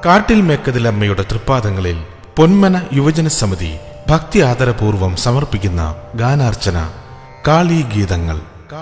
കാട്ടിൽ മേക്കതിലമ്മയുടെ തൃപ്പാദങ്ങളിൽ പൊന്മന യുവജന സമിതി ഭക്തി ആദരപൂർവം സമർപ്പിക്കുന്ന ഗാനാർച്ചന കാളീഗീതങ്ങൾ.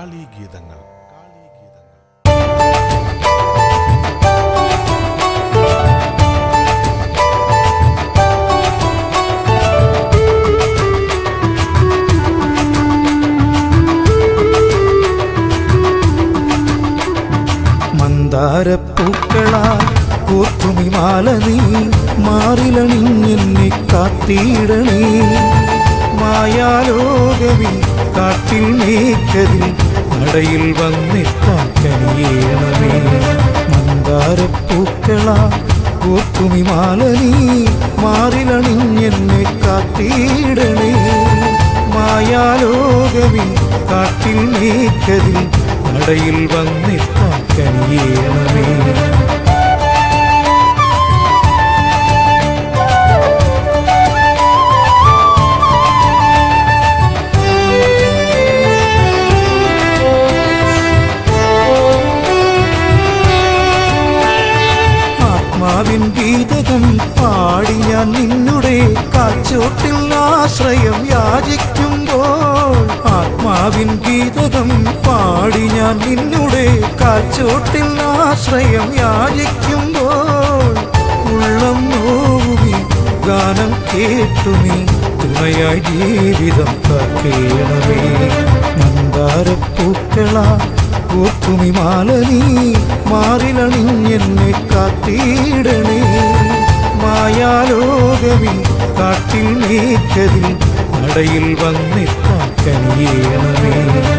മന്ദാരപ്പൂക്കളാൽ കൂത്തുമിമാല നീ മാറിലണിഞ്ഞെന്നെ കാത്തിടണേ. മായാലോകവിൽ കാട്ടിൽ മേക്കതിൽ നടയിൽ വന്നെത്താൻ കനിയേണമേ. മന്ദാരപ്പൂക്കളാൽ കൂത്തുമിമാല നീ മാറിലണിഞ്ഞെന്നെ കാത്തിടണേ. മായാലോകവിൽ കാട്ടിൽ മേക്കതിൽ നടയിൽ വന്നെത്താൻ കനിയേണമേ. ആത്മാവിൻ ഗീതകം പാടി ഞാൻ നിന്നുടെ കാൽച്ചോട്ടിൽ ആശ്രയം യാചിക്കുമ്പോൾ. ആത്മാവിൻ ഗീതകം പാടി ഞാൻ നിന്നുടെ കാൽച്ചോട്ടിൽ ആശ്രയം യാചിക്കുമ്പോൾ. ഉള്ളം നോവുമീ ഗാനം കേട്ടുമീ തുണയായി ജീവിതം കാക്കേണമേ. മന്ദാരപ്പൂക്കളാ കൂത്തുമിമാല നീ മാറിലണിഞ്ഞെന്നെ കാത്തിടണേ. മായാലോകവിൽ കാട്ടിൽ മേക്കതിൽ നടയിൽ വന്നെത്താൻ കനിയേണമേ.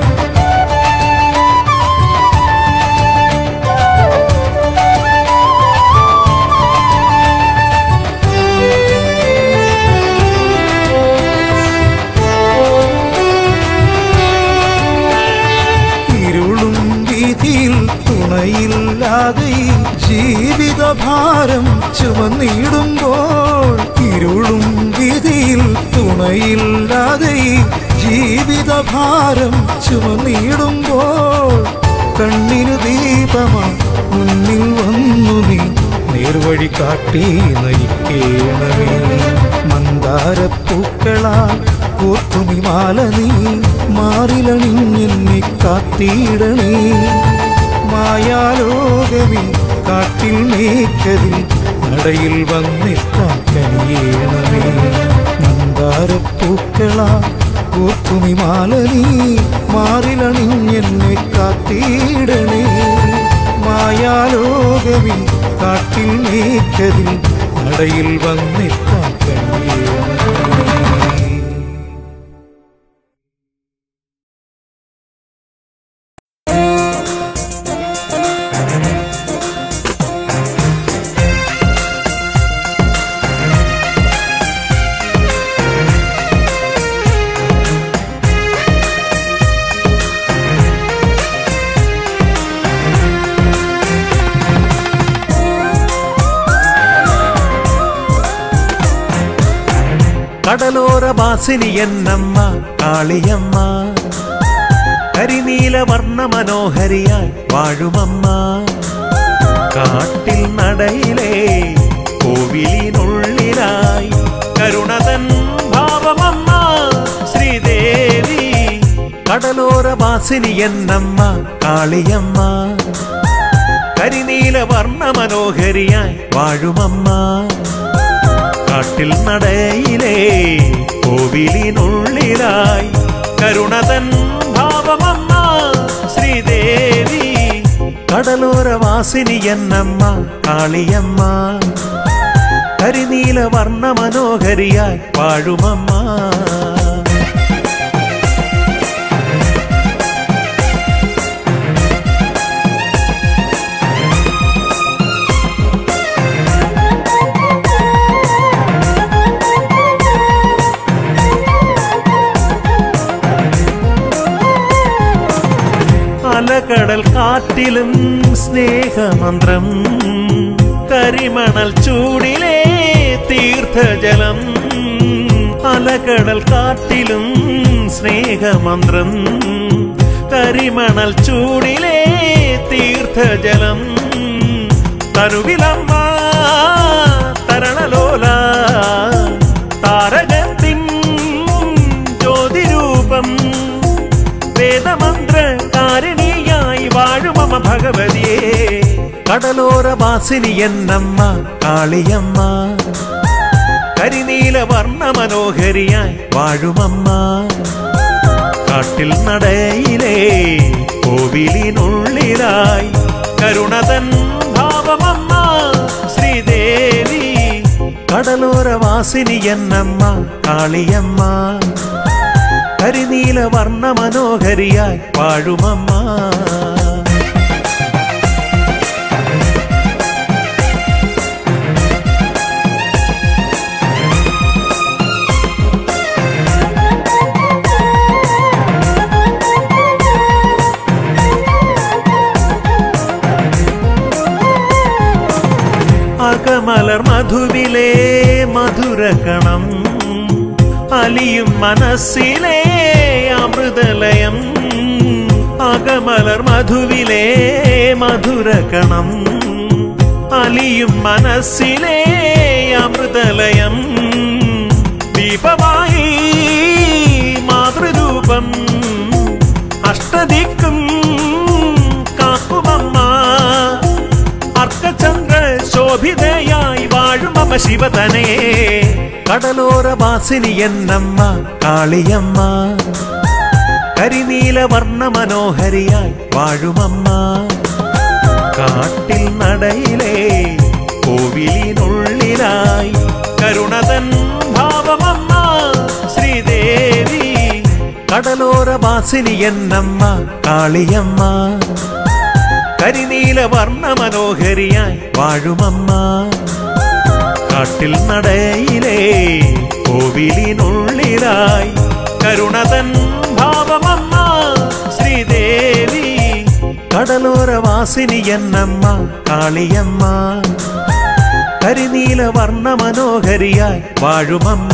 ഇരുളും വീതിയിൽ തുണയില്ലാതെ ജീവിതഭാരം ചുമന്നിടുമ്പോൾ. ഇരുളും വീതിയിൽ തുണയില്ലാതെ ജീവിതഭാരം ചുമന്നിടുമ്പോൾ. കണ്ണിനു ദീപമാ മുന്നിൽ വന്നു നീ നേർവഴി കാട്ടി നയിക്കേണമേ. മന്ദാരപ്പൂക്കളാൽ കൂത്തുമിമാല നീ മാറിലണിഞ്ഞെന്നെ കാത്തിടണേ. മായാലോകവിൽ കാട്ടിൽ മേക്കതിൽ നടയിൽ വന്നെത്താൻ കനിയേണമേ. മന്ദാരപ്പൂക്കളാൽ കൂത്തുമിമാല നീ മാറിലണിഞ്ഞെന്നെ കാത്തിടണേ. മായാലോകവിൽ കാട്ടിൽ മേക്കതിൽ നടയിൽ വന്നെത്താൻ കനിയേണമേ. കടലോര വാസിനി എന്നമ്മ കാളിയമ്മ, കരിനീല വർണ്ണ മനോഹരിയായി വാഴുമമ്മ. കാട്ടിൽ നടയിലെ കോവിലിനുള്ളിലായി കരുണതൻ ഭാവമമ്മ ശ്രീദേവി. കടലോര വാസിനി എന്നമ്മ കാളിയമ്മ, കരിനീല വർണ്ണ മനോഹരിയായി വാഴുമമ്മ. കാട്ടിൽ നടയിലെ കോവിലിനുള്ളിലായി കരുണതൻ ഭാവമമ്മ ശ്രീദേവി. കടലോര വാസിനി എന്നമ്മ കാളിയമ്മ, കരിനീല വർണ്ണ മനോഹരിയായി വാഴുമമ്മ. അലകടൽ കാറ്റിലും സ്നേഹമന്ത്രം, കരിമണൽ ചൂടിലെ തീർത്ഥജലം. അലകടൽ കാറ്റിലും സ്നേഹമന്ത്രം, കരിമണൽ ചൂടിലെ തീർത്ഥജലം. തരുവിലമ്മ കടലോര വാസിനി എന്നമ്മ കാളിയമ്മ കരിനീല വർണ്ണ മനോഹരിയായി വാഴുമമ്മ കാട്ടിൽ നടയിലെ കോവിലിനുള്ളിലായി കരുണതൻ ഭാവമമ്മ ശ്രീദേവി കടലോര വാസിനി എന്നമ്മ കാളിയമ്മ കരിനീല വർണ്ണ മനോഹരിയായി വാഴുമമ്മ അകമലർ മധുവിലെ മധുരകണം അലിയും മനസ്സിലെ അമൃതലയം അകമലർ മധുവിലെ മധുരകണം അലിയും മനസ്സിലെ അമൃതലയം ദീപമായി മാതൃരൂപം അഷ്ടദിക്കും കാക്കുമമ്മ അർക്കചന്ദ്ര ശോഭിതയായി വാഴുമമ്മ ശിവതനേ കടലോര വാസിനി എന്നമ്മ കാളിയമ്മ കരിനീല വർണ്ണ മനോഹരിയായി വാഴുമമ്മ കാട്ടിൽ നടയിലെ കോവിലിനുള്ളിലായി കരുണതൻ ഭാവമമ്മ ശ്രീദേവി കടലോര വാസിനി എന്നമ്മ കാളിയമ്മ കരിനീല വർണ്ണ മനോഹരിയായി വാഴുമമ്മ കാട്ടിൽ നടയിലെ കോവിലിനുള്ളിലായി കരുണതൻ ഭാവമമ്മ ശ്രീദേവി കടലോര വാസിനി എന്നമ്മ കാളിയമ്മ കരിനീല വർണ്ണ മനോഹരിയായി വാഴുമമ്മ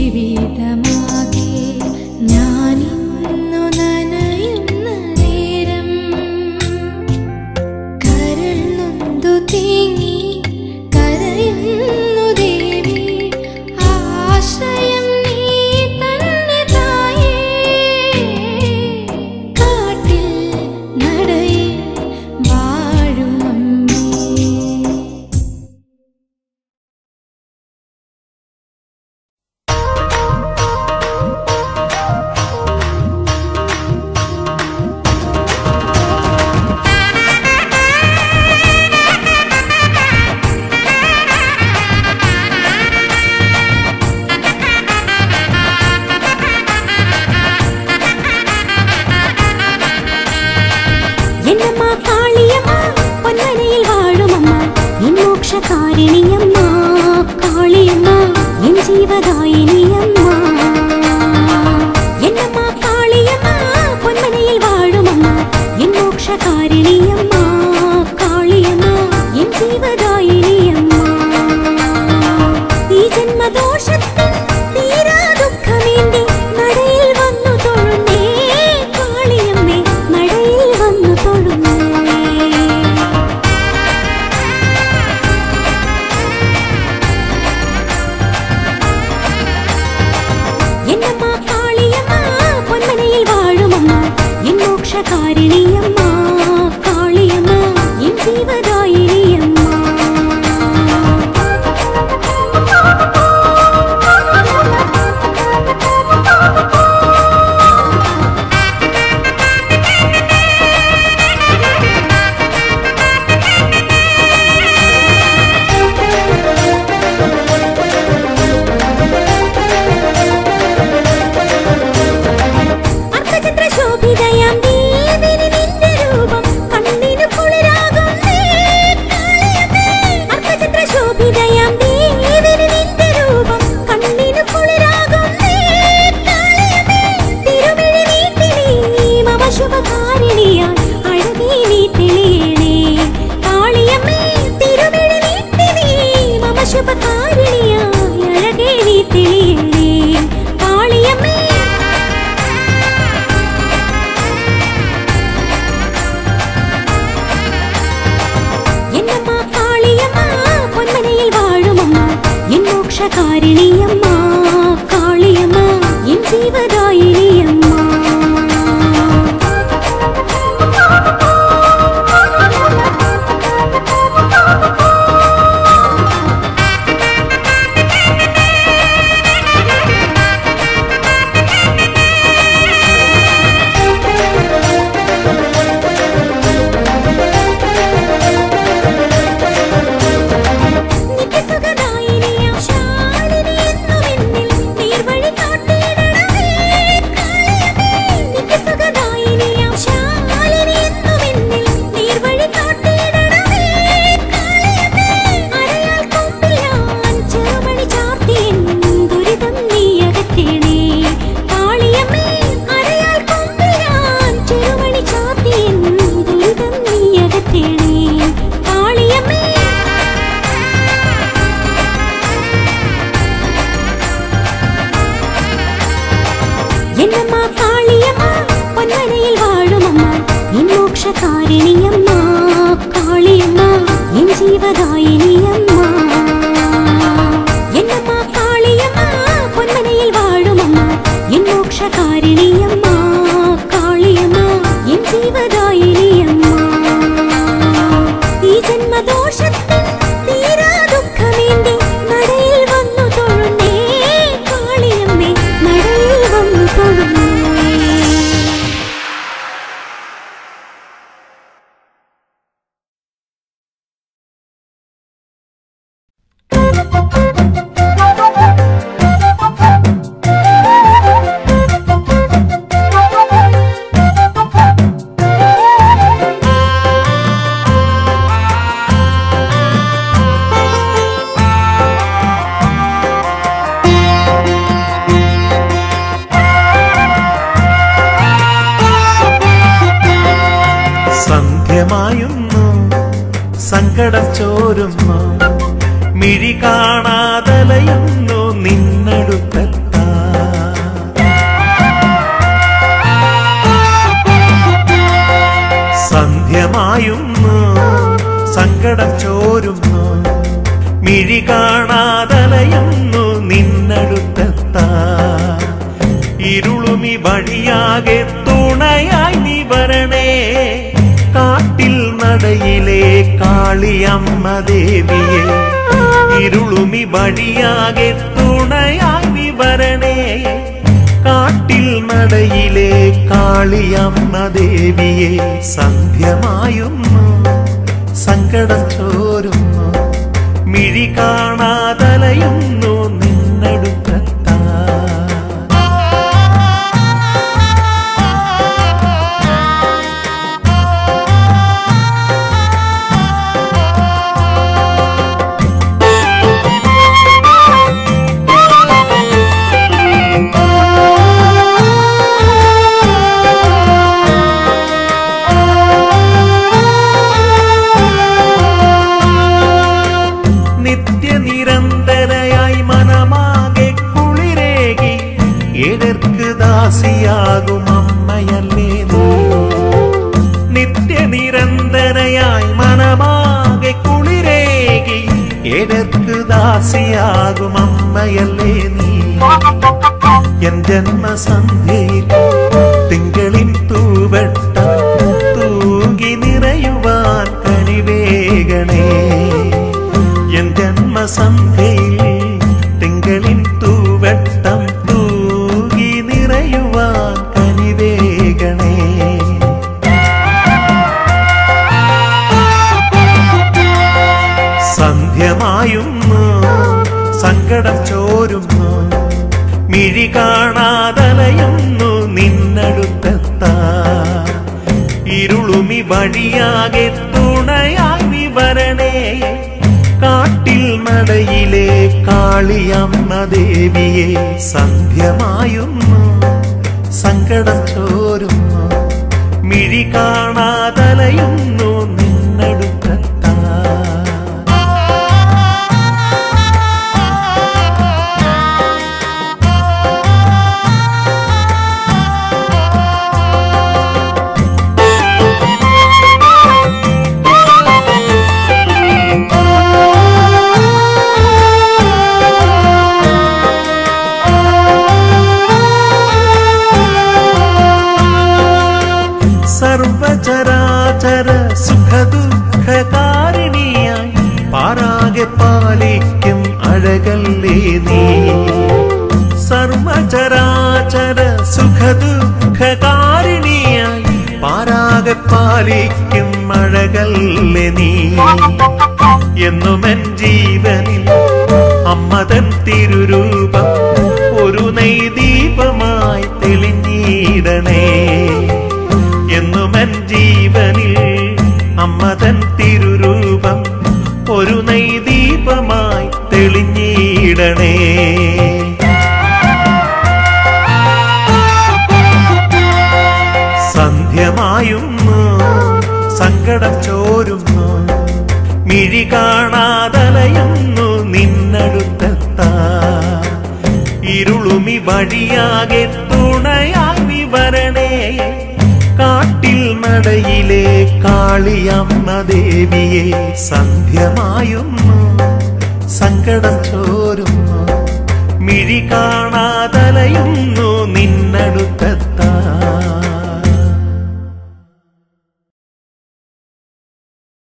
ജീവിതമാകെ ഞാനിന്നു നനയുന്ന നേരം കരൾ നൊന്തു തേങ്ങി കരയുന്നു ദേവി ആശ്രയം നീ തന്നെ തായേ കാട്ടിൽ നടയിൽ വാഴുമമ്മേ എന്നമ്മ കാളിയമ്മ പൊന്നനയിൽ വാഴുമമ്മ എൻ മോക്ഷകാരിണിയമ്മ കാളിയമ്മ എൻ ജീവദായിനിയമ്മ എന്നമ്മ കാളിയമ്മ പൊന്നനയിൽ വാഴുമമ്മ എൻ മോക്ഷകാരിണിയമ്മ കാളിയമ്മ എൻ ജീവദായിനിയമ്മ ഈ ജന്മദോഷത്തിൽ തീരാ ദുഃഖമേന്തി നടയിൽ വന്നു തൊഴുന്നേ കാളിയമ്മേ നടയിൽ വന്നു തൊഴുന്നേ എന്നമ്മ കാളിയമ്മ പൊന്നനയിൽ വാഴുമമ്മ എൻ മോക്ഷകാരിണിയമ്മ കാളിയമ്മ എൻ ജീവദായിനിയമ്മ അർദ്ധചന്ദ്രശോഭിതയാം ദേവിനി നിന്റെ രൂപം കണ്ണിനു കുളിരാകുന്നേ കാളിയമ്മേ അർദ്ധചന്ദ്രശോഭിതയാം ദേവിനി നിന്റെ രൂപം കണ്ണിനു കുളിരാകുന്നേ കാളിയമ്മേ തിരുമിഴി നീട്ടിനീ മമ ശുഭകാരിണിയായി അഴകേ നീ തെളിയണേ കാളിയമ്മേ തിരുമിഴി നീട്ടിനീ മമ ശുഭകാരിണിയായി അഴകേ നീ തെളിയണേ കാളിയമ്മേ എന്നമ്മ കാളിയമ്മ പൊന്നനയിൽ വാഴുമമ്മ എൻ മോക്ഷകാരിണിയമ്മ കാളിയമ്മ എൻ ജീവദായിനിയമ്മ നിത്യസുഖദായിനിയാം ശാലിനി എന്നുമെന്നിൽ നീർവഴി കാട്ടിയിടണമേ കാളിയമ്മേ നിത്യസുഖദായിനിയാം ശാലിനി എന്നുമെന്നിൽ നീർവഴി കാട്ടിയിടണമേ കാളിയമ്മേ അരയാൽ കൊമ്പിൽ ഞാൻ ചെറുമണി ചാർത്തിയെൻ ദുരിതം നീ അകറ്റണേ കാളിയമ്മേ അരയാൽ കൊമ്പിൽ ഞാൻ ചെറുമണി ചാർത്തിയെൻ ദുരിതം നീ അകറ്റണേ കാളിയമ്മേ എന്നമ്മ കാളിയമ്മ പൊന്നനയിൽ വാഴുമമ്മ എൻ മോക്ഷകാരിണിയമ്മ കാളിയമ്മ എൻ ജീവദായിനിയമ്മ എന്നമ്മ കാളിയമ്മ പൊന്നനയിൽ വാഴുമമ്മ എൻ മോക്ഷകാരിണിയമ്മ കാളിയമ്മ എൻ ജീവദായിനിയമ്മ ഈ ജന്മദോഷത്തിൽ തീരാ ദുഃഖമേന്തി നടയിൽ വന്നു തൊഴുന്നേ കാളിയമ്മേ നടയിൽ വന്നു തൊഴുന്നേ സന്ധ്യമായുന്നു സങ്കടം ചോരുന്നു മിഴി കാണാതലയുന്നു നിന്നടുത്തെത്താൻ ഇരുളുമി വഴിയാകെ തുണയായി നീ വരണേ. കാട്ടിൽ നടയിലെ കാളിയമ്മ ദേവിയെ ഇരുളുമി വഴിയാകെ തുണയായി നീ വരണേ. കാട്ടിൽ നടയിലെ കാളിയമ്മ ദേവിയെ സന്ധ്യമായുന്നു സങ്കടം ചോരുന്നു മിഴി കാണാതലയുന്നു നിന്നടുക്കത്താ. നിത്യനിരന്തരയായി മനമാകെ കുളിരേകി ഏഴർക്ക് ദാസിയാകും അമ്മയല്ലേ നീ. നിത്യനിരന്തരയായി മനമാകെ കുളിരേകി ഏഴർക്ക് ദാസിയാകും അമ്മയല്ലേ നീ. എൻ ജന്മസന്ധ്യയിൽ തിങ്കളിൻ തൂവട്ടം തൂകി നിറയുവാൻ കനിവേകണേ. എൻ ജന്മസന്ധ്യയിൽ തിങ്കളിൻ തൂവട്ടം തൂകി നിറയുവാൻ കനിവേകണേ. സന്ധ്യമായുന്നു സങ്കടം ചോരുന്നു മിഴി കാണാതലയുന്നു നിന്നടുത്തെത്താ. ഇരുളുമി വഴിയാകെ തുണയായി നീ വരണേ. കാട്ടിൽ നടയിലെ കാളിയമ്മ ദേവിയെ സന്ധ്യമായുന്നു സങ്കടം ചോരുന്നു മിഴി കാണാതലയുന്നു നിന്നടുക്കത്താ. സർവചരാചര സുഖദുഃഖകാരിണിയായി പാരാകെ പാലിക്കും അഴകല്ലേ നീ. സർവചരാചര സുഖദുഃഖകാരിണിയായി പാരാകെ പാലിക്കും അഴകല്ലേ നീ. എന്നുമെൻ ജീവനിൽ അമ്മതൻ തിരുരൂപം ഒരു നെയ്ദീപമായി തെളിഞ്ഞിടണേ. എന്നുമെൻ ജീവനിൽ അമ്മതൻ തിരുരൂപം ഒരു നെയ്ദീപമായി തെളിഞ്ഞിടണേ. സന്ധ്യമായുന്നു സങ്കടം ചോരുന്നു മിഴി കാണാതലയുന്നു നിന്നടുത്തെത്താ. ഇരുളുമി വഴിയാകെ തുണയായി നീ വരണേ. കാട്ടിൽ നടയിലെ കാളിയമ്മ ദേവിയെ സന്ധ്യമായുന്നു സങ്കടം ചോരുന്നു മിഴി കാണാ